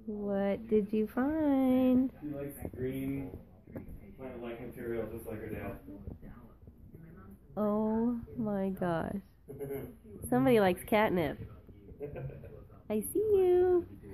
What did you find? She likes green plant-like material just like her dad. Oh my gosh. Somebody likes catnip. I see you.